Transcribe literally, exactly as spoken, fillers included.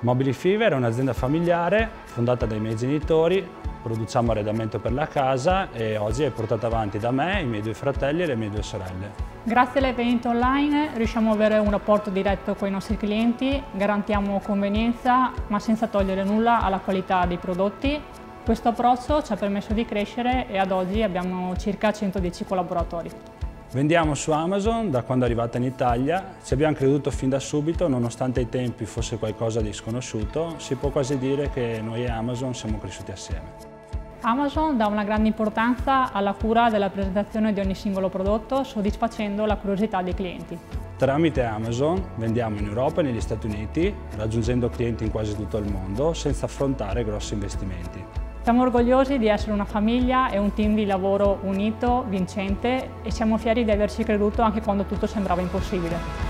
Mobili Fever è un'azienda familiare fondata dai miei genitori, produciamo arredamento per la casa e oggi è portata avanti da me, i miei due fratelli e le mie due sorelle. Grazie alle vendite online riusciamo ad avere un rapporto diretto con i nostri clienti, garantiamo convenienza ma senza togliere nulla alla qualità dei prodotti. Questo approccio ci ha permesso di crescere e ad oggi abbiamo circa centodieci collaboratori. Vendiamo su Amazon da quando è arrivata in Italia, ci abbiamo creduto fin da subito, nonostante ai tempi fosse qualcosa di sconosciuto, si può quasi dire che noi e Amazon siamo cresciuti assieme. Amazon dà una grande importanza alla cura della presentazione di ogni singolo prodotto, soddisfacendo la curiosità dei clienti. Tramite Amazon vendiamo in Europa e negli Stati Uniti, raggiungendo clienti in quasi tutto il mondo, senza affrontare grossi investimenti. Siamo orgogliosi di essere una famiglia e un team di lavoro unito, vincente e siamo fieri di averci creduto anche quando tutto sembrava impossibile.